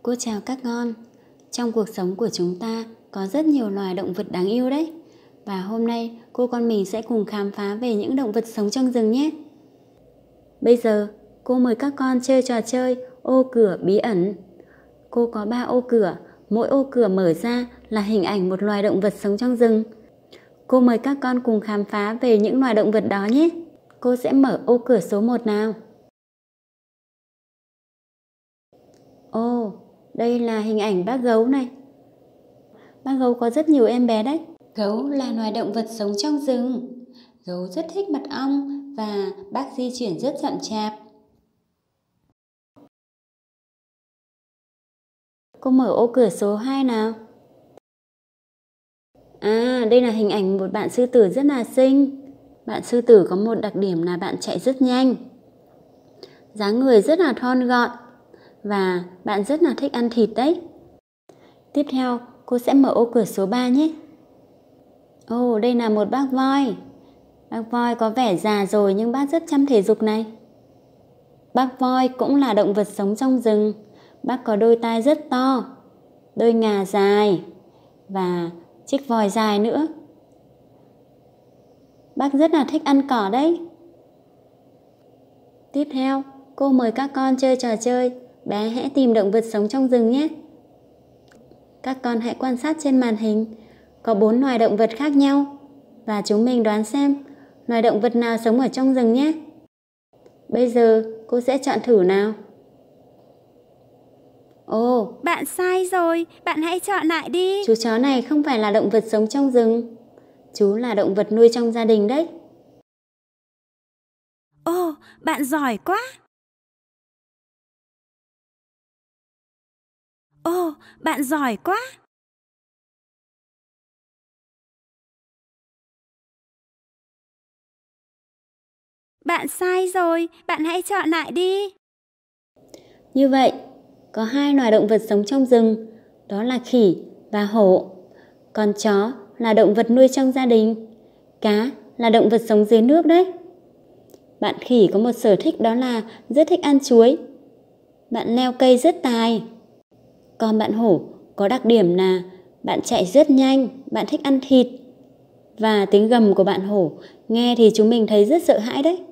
Cô chào các con. Trong cuộc sống của chúng ta có rất nhiều loài động vật đáng yêu đấy. Và hôm nay cô con mình sẽ cùng khám phá về những động vật sống trong rừng nhé. Bây giờ cô mời các con chơi trò chơi ô cửa bí ẩn. Cô có 3 ô cửa, mỗi ô cửa mở ra là hình ảnh một loài động vật sống trong rừng. Cô mời các con cùng khám phá về những loài động vật đó nhé. Cô sẽ mở ô cửa số 1 nào. Ồ, đây là hình ảnh bác gấu này. Bác gấu có rất nhiều em bé đấy. Gấu là loài động vật sống trong rừng. Gấu rất thích mật ong và bác di chuyển rất chậm chạp. Cô mở ô cửa số 2 nào. Đây là hình ảnh một bạn sư tử rất là xinh. Bạn sư tử có một đặc điểm là bạn chạy rất nhanh. Dáng người rất là thon gọn và bạn rất là thích ăn thịt đấy. Tiếp theo, cô sẽ mở ô cửa số 3 nhé. Ồ, đây là một bác voi. Bác voi có vẻ già rồi nhưng bác rất chăm thể dục này. Bác voi cũng là động vật sống trong rừng. Bác có đôi tai rất to, đôi ngà dài và chiếc vòi dài nữa. Bác rất là thích ăn cỏ đấy. Tiếp theo, cô mời các con chơi trò chơi bé hãy tìm động vật sống trong rừng nhé. Các con hãy quan sát trên màn hình, có 4 loài động vật khác nhau và chúng mình đoán xem loài động vật nào sống ở trong rừng nhé. Bây giờ cô sẽ chọn thử nào. Ồ, bạn sai rồi, bạn hãy chọn lại đi. Chú chó này không phải là động vật sống trong rừng. Chú là động vật nuôi trong gia đình đấy. Ồ, bạn giỏi quá. Ồ, bạn giỏi quá. Bạn sai rồi, bạn hãy chọn lại đi. Như vậy, có 2 loài động vật sống trong rừng, đó là khỉ và hổ. Còn chó là động vật nuôi trong gia đình. Cá là động vật sống dưới nước đấy. Bạn khỉ có một sở thích đó là rất thích ăn chuối. Bạn leo cây rất tài. Còn bạn hổ có đặc điểm là bạn chạy rất nhanh, bạn thích ăn thịt. Và tiếng gầm của bạn hổ nghe thì chúng mình thấy rất sợ hãi đấy.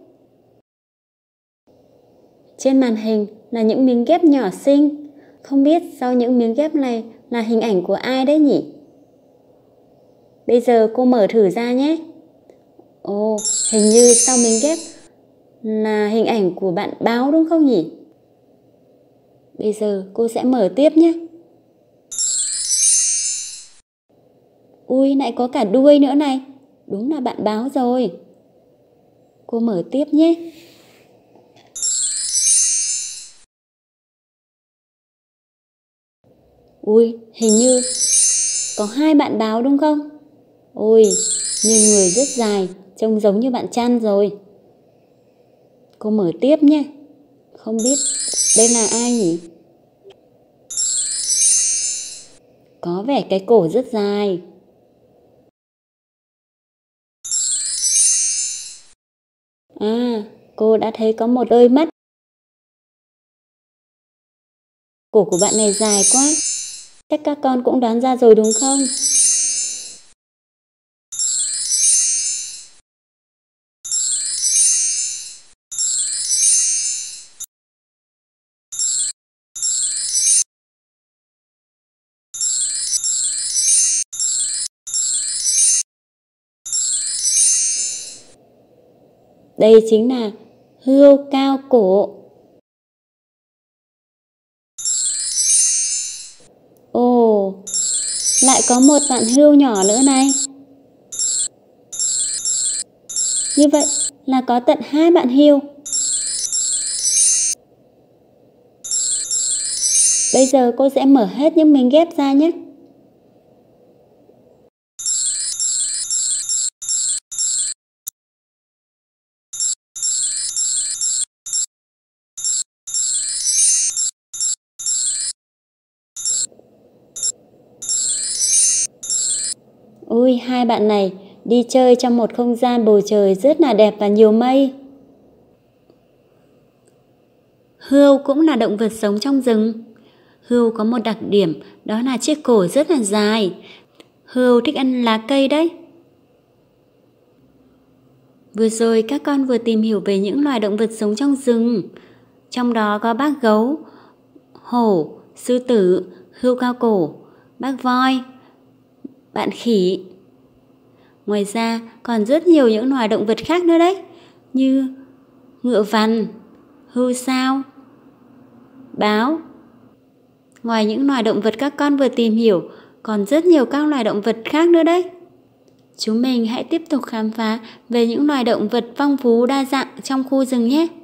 Trên màn hình là những miếng ghép nhỏ xinh. Không biết sau những miếng ghép này là hình ảnh của ai đấy nhỉ? Bây giờ cô mở thử ra nhé. Ồ, hình như sau miếng ghép là hình ảnh của bạn báo đúng không nhỉ? Bây giờ cô sẽ mở tiếp nhé. Ui, lại có cả đuôi nữa này. Đúng là bạn báo rồi. Cô mở tiếp nhé. Ui, hình như có 2 bạn báo đúng không? Ôi, nhưng người rất dài, trông giống như bạn chăn rồi. Cô mở tiếp nhé. Không biết đây là ai nhỉ? Có vẻ cái cổ rất dài. Cô đã thấy có một đôi mắt. Cổ của bạn này dài quá. Chắc các con cũng đoán ra rồi đúng không? Đây chính là hươu cao cổ. Ồ, lại có một bạn hươu nhỏ nữa này. Như vậy là có tận 2 bạn hươu. Bây giờ cô sẽ mở hết những miếng ghép ra nhé. Ui, 2 bạn này đi chơi trong một không gian bầu trời rất là đẹp và nhiều mây. Hươu cũng là động vật sống trong rừng. Hươu có một đặc điểm, đó là chiếc cổ rất là dài. Hươu thích ăn lá cây đấy. Vừa rồi các con vừa tìm hiểu về những loài động vật sống trong rừng. Trong đó có bác gấu, hổ, sư tử, hươu cao cổ, bác voi, bạn khỉ. Ngoài ra còn rất nhiều những loài động vật khác nữa đấy, như ngựa vằn, hươu sao, báo. Ngoài những loài động vật các con vừa tìm hiểu, còn rất nhiều các loài động vật khác nữa đấy. Chúng mình hãy tiếp tục khám phá về những loài động vật phong phú đa dạng trong khu rừng nhé.